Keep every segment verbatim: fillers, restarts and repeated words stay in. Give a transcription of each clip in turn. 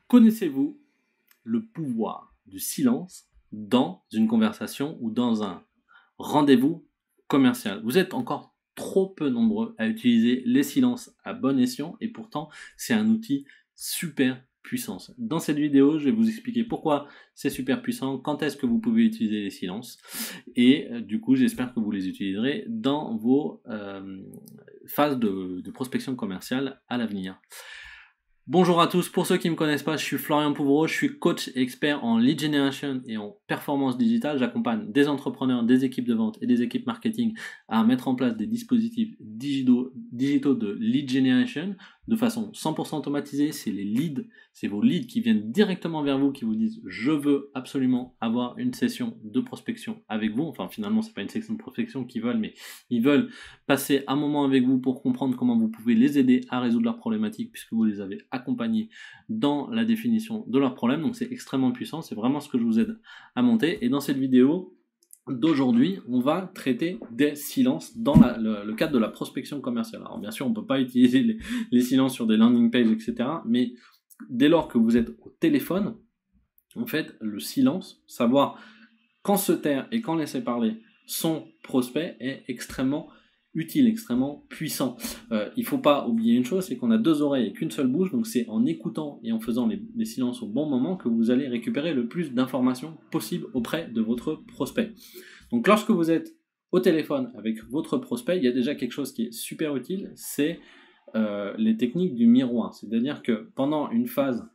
Connaissez-vous le pouvoir du silence dans une conversation ou dans un rendez-vous commercial? Vous êtes encore trop peu nombreux à utiliser les silences à bon escient et pourtant c'est un outil super puissant. Dans cette vidéo, je vais vous expliquer pourquoi c'est super puissant, quand est-ce que vous pouvez utiliser les silences et euh, du coup j'espère que vous les utiliserez dans vos euh, phases de, de prospection commerciale à l'avenir. Bonjour à tous, pour ceux qui ne me connaissent pas, je suis Florian Pouvreau, je suis coach et expert en lead generation et en performance digitale. J'accompagne des entrepreneurs, des équipes de vente et des équipes marketing à mettre en place des dispositifs digitaux, digitaux de lead generation de façon cent pour cent automatisée. C'est les leads, c'est vos leads qui viennent directement vers vous, qui vous disent je veux absolument avoir une session de prospection avec vous. Enfin finalement c'est pas une session de prospection qu'ils veulent, mais ils veulent passer un moment avec vous pour comprendre comment vous pouvez les aider à résoudre leurs problématiques puisque vous les avez accompagnés dans la définition de leurs problèmes. Donc c'est extrêmement puissant, c'est vraiment ce que je vous aide à monter. Et dans cette vidéo d'aujourd'hui, on va traiter des silences dans la, le, le cadre de la prospection commerciale. Alors bien sûr, on ne peut pas utiliser les, les silences sur des landing pages, et cetera. Mais dès lors que vous êtes au téléphone, en fait, le silence, savoir quand se taire et quand laisser parler son prospect est extrêmement utile, extrêmement puissant. Euh, il ne faut pas oublier une chose, c'est qu'on a deux oreilles et qu'une seule bouche, donc c'est en écoutant et en faisant les, les silences au bon moment que vous allez récupérer le plus d'informations possible auprès de votre prospect. Donc lorsque vous êtes au téléphone avec votre prospect, il y a déjà quelque chose qui est super utile, c'est euh, les techniques du miroir. C'est-à-dire que pendant une phase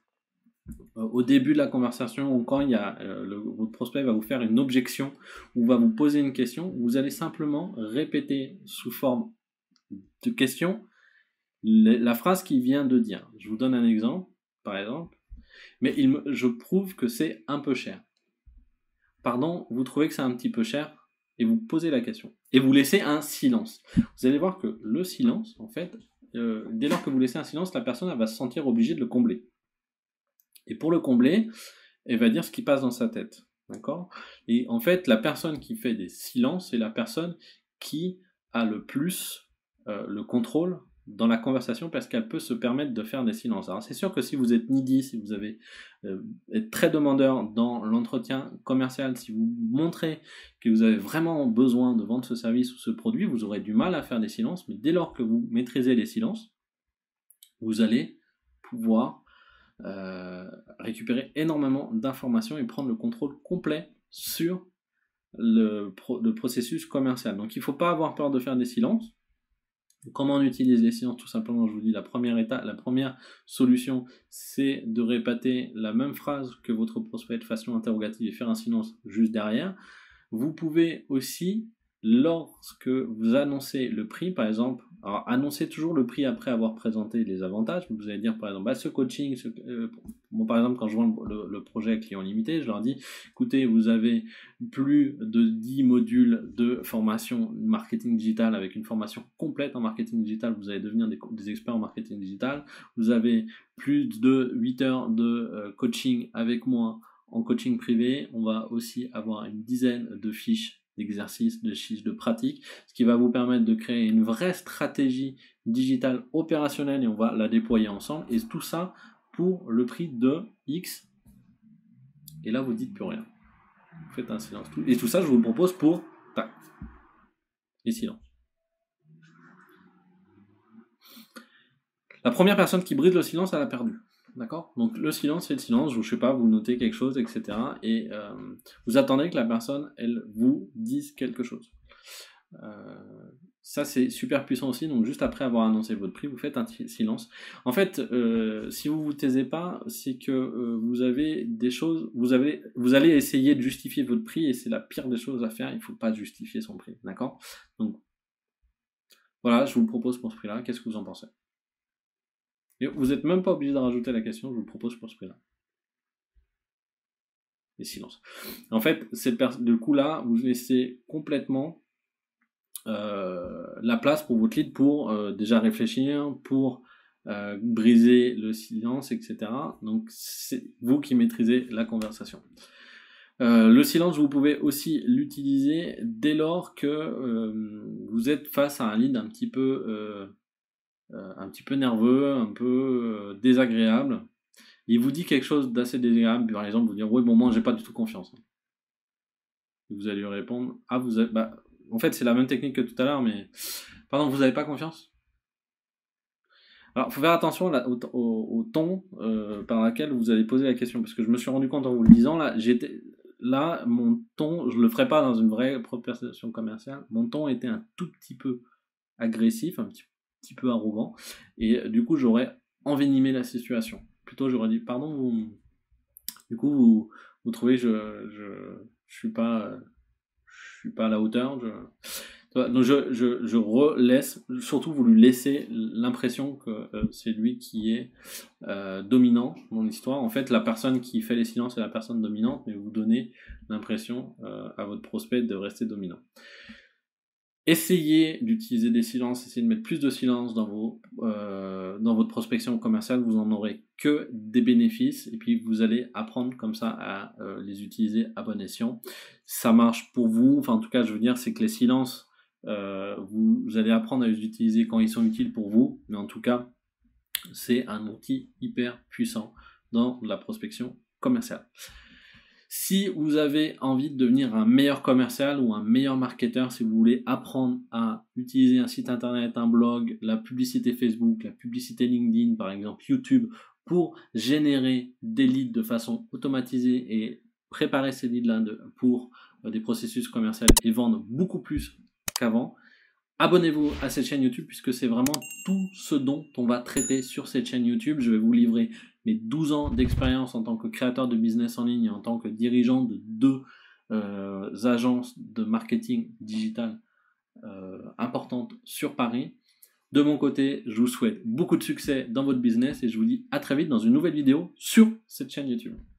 au début de la conversation ou quand il y a, euh, le, votre prospect va vous faire une objection ou va vous poser une question, vous allez simplement répéter sous forme de question la, la phrase qu'il vient de dire. Je vous donne un exemple, par exemple. Mais il me, je prouve que c'est un peu cher. Pardon, vous trouvez que c'est un petit peu cher et vous posez la question. Et vous laissez un silence. Vous allez voir que le silence, en fait, euh, dès lors que vous laissez un silence, la personne elle va se sentir obligée de le combler. Et pour le combler, elle va dire ce qui passe dans sa tête. D'accord ? Et en fait, la personne qui fait des silences, c'est la personne qui a le plus euh, le contrôle dans la conversation parce qu'elle peut se permettre de faire des silences. Alors c'est sûr que si vous êtes needy, si vous avez euh, êtes très demandeur dans l'entretien commercial, si vous montrez que vous avez vraiment besoin de vendre ce service ou ce produit, vous aurez du mal à faire des silences, mais dès lors que vous maîtrisez les silences, vous allez pouvoir Euh, récupérer énormément d'informations et prendre le contrôle complet sur le, pro le processus commercial. Donc il ne faut pas avoir peur de faire des silences. Comment on utilise les silences? Tout simplement, je vous dis, la première étape, la première solution, c'est de répéter la même phrase que votre prospect de façon interrogative et faire un silence juste derrière. Vous pouvez aussi, lorsque vous annoncez le prix, par exemple, alors annoncez toujours le prix après avoir présenté les avantages. Vous allez dire par exemple, bah, ce coaching, ce, euh, bon, par exemple quand je vends le, le, le projet client limité, je leur dis, écoutez, vous avez plus de dix modules de formation marketing digital avec une formation complète en marketing digital, vous allez devenir des, des experts en marketing digital. Vous avez plus de huit heures de euh, coaching avec moi en coaching privé. On va aussi avoir une dizaine de fiches d'exercices, de fiches de pratique, ce qui va vous permettre de créer une vraie stratégie digitale opérationnelle et on va la déployer ensemble. Et tout ça pour le prix de X. Et là, vous dites plus rien. Vous faites un silence. Et tout ça, je vous le propose pour tac. Et silence. La première personne qui brise le silence, elle a perdu. D'accord ? Donc le silence, c'est le silence, je ne sais pas, vous notez quelque chose, et cetera. Et euh, vous attendez que la personne, elle vous dise quelque chose. Euh, ça, c'est super puissant aussi. Donc juste après avoir annoncé votre prix, vous faites un silence. En fait, euh, si vous vous taisez pas, c'est que euh, vous avez des choses, vous, avez, vous allez essayer de justifier votre prix et c'est la pire des choses à faire. Il ne faut pas justifier son prix. D'accord ? Donc voilà, je vous le propose pour ce prix-là. Qu'est-ce que vous en pensez ? Et vous n'êtes même pas obligé de rajouter la question, je vous le propose pour ce prix-là. Et silence. En fait, du coup-là, vous laissez complètement euh, la place pour votre lead pour euh, déjà réfléchir, pour euh, briser le silence, et cetera. Donc, c'est vous qui maîtrisez la conversation. Euh, le silence, vous pouvez aussi l'utiliser dès lors que euh, vous êtes face à un lead un petit peu... Euh, Euh, un petit peu nerveux, un peu euh, désagréable. il vous dit quelque chose d'assez désagréable, par exemple, vous dire, oui, bon, moi, j'ai pas du tout confiance. Vous allez lui répondre, ah, vous avez, bah, en fait, c'est la même technique que tout à l'heure, mais, pardon, vous avez pas confiance? Alors, faut faire attention là, au, au, au ton euh, par lequel vous allez poser la question, parce que je me suis rendu compte en vous le disant, là, j'étais, là, mon ton, je le ferai pas dans une vraie proposition commerciale, mon ton était un tout petit peu agressif, un petit, petit peu arrogant, et euh, du coup, j'aurais envenimé la situation. Plutôt, j'aurais dit, pardon, vous, du coup, vous, vous trouvez que je, je, je suis pas, je suis pas à la hauteur, je... Donc je, je, je relaisse, surtout vous lui laissez l'impression que euh, c'est lui qui est euh, dominant dans l'histoire. En fait, la personne qui fait les silences est la personne dominante, mais vous donnez l'impression euh, à votre prospect de rester dominant. Essayez d'utiliser des silences, essayez de mettre plus de silence dans, vos, euh, dans votre prospection commerciale, vous en aurez que des bénéfices, et puis vous allez apprendre comme ça à euh, les utiliser à bon escient. Ça marche pour vous, enfin en tout cas je veux dire, c'est que les silences, euh, vous, vous allez apprendre à les utiliser quand ils sont utiles pour vous, mais en tout cas, c'est un outil hyper puissant dans la prospection commerciale. Si vous avez envie de devenir un meilleur commercial ou un meilleur marketeur, si vous voulez apprendre à utiliser un site internet, un blog, la publicité Facebook, la publicité LinkedIn, par exemple YouTube, pour générer des leads de façon automatisée et préparer ces leads-là pour des processus commerciaux et vendre beaucoup plus qu'avant, abonnez-vous à cette chaîne YouTube puisque c'est vraiment tout ce dont on va traiter sur cette chaîne YouTube. Je vais vous livrer mes douze ans d'expérience en tant que créateur de business en ligne et en tant que dirigeant de deux euh, agences de marketing digital euh, importantes sur Paris. De mon côté, je vous souhaite beaucoup de succès dans votre business et je vous dis à très vite dans une nouvelle vidéo sur cette chaîne YouTube.